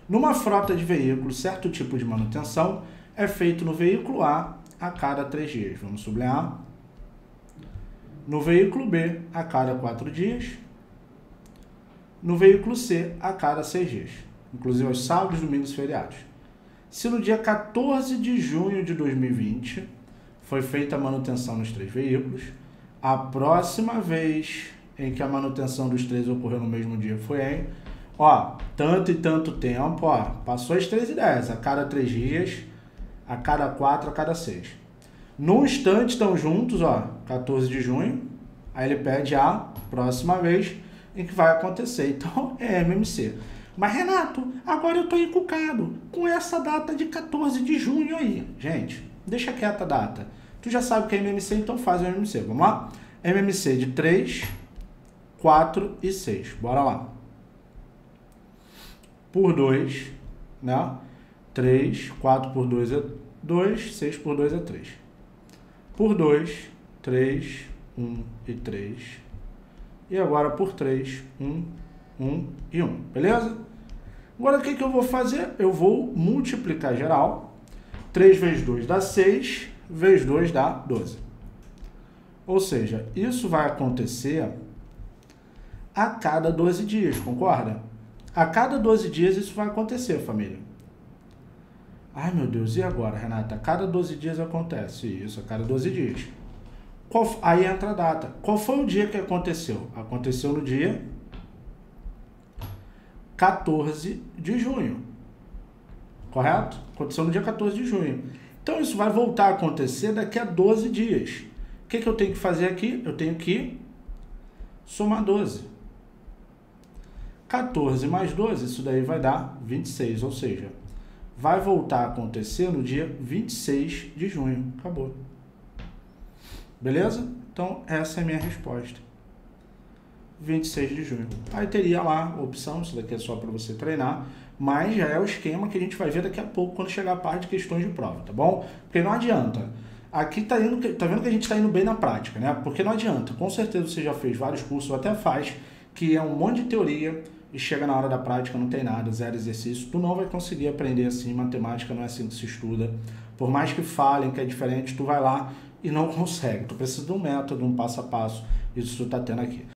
Numa frota de veículos, certo tipo de manutenção é feito no veículo A cada 3 dias. Vamos sublinhar. No veículo B, a cada 4 dias. No veículo C, a cada 6 dias. Inclusive aos sábados, domingos e feriados. Se no dia 14 de junho de 2020 foi feita a manutenção nos 3 veículos, a próxima vez em que a manutenção dos 3 ocorreu no mesmo dia foi em, tanto e tanto tempo, passou as 3 ideias, a cada 3 dias, a cada 4, a cada 6. No instante estão juntos, 14 de junho, aí ele pede a próxima vez em que vai acontecer, então é MMC. Mas Renato, agora eu estou encucado com essa data de 14 de junho aí. Gente, deixa quieta a data. Tu já sabe que é MMC, então faz o MMC. Vamos lá? MMC de 3, 4 e 6. Bora lá. Por 2, né? 3, 4 por 2 é 2, 6 por 2 é 3. Por 2, 3, 1 e 3. E agora por 3, 1, 1 e 1. Beleza? Agora o que eu vou fazer? Eu vou multiplicar geral. 3 vezes 2 dá 6, vezes 2 dá 12. Ou seja, isso vai acontecer a cada 12 dias, concorda? A cada 12 dias isso vai acontecer, família. Ai, meu Deus, e agora, Renata? A cada 12 dias acontece isso, a cada 12 dias. Aí entra a data. Qual foi o dia que aconteceu? Aconteceu no dia 14 de junho. Correto? Aconteceu no dia 14 de junho. Então, isso vai voltar a acontecer daqui a 12 dias. O que eu tenho que fazer aqui? Eu tenho que somar 12. 14 mais 12, isso daí vai dar 26, ou seja, vai voltar a acontecer no dia 26 de junho. Acabou. Beleza? Então, essa é a minha resposta. 26 de junho. Aí teria lá a opção, isso daqui é só para você treinar, mas já é o esquema que a gente vai ver daqui a pouco quando chegar a parte de questões de prova, tá bom? Porque não adianta. Aqui tá vendo que a gente está indo bem na prática, né? Porque não adianta. Com certeza você já fez vários cursos, ou até faz, que é um monte de teoria e chega na hora da prática, não tem nada, 0 exercício. Tu não vai conseguir aprender assim, matemática não é assim que se estuda. Por mais que falem que é diferente, tu vai lá e não consegue. Tu precisa de um método, um passo a passo. Isso tu tá tendo aqui.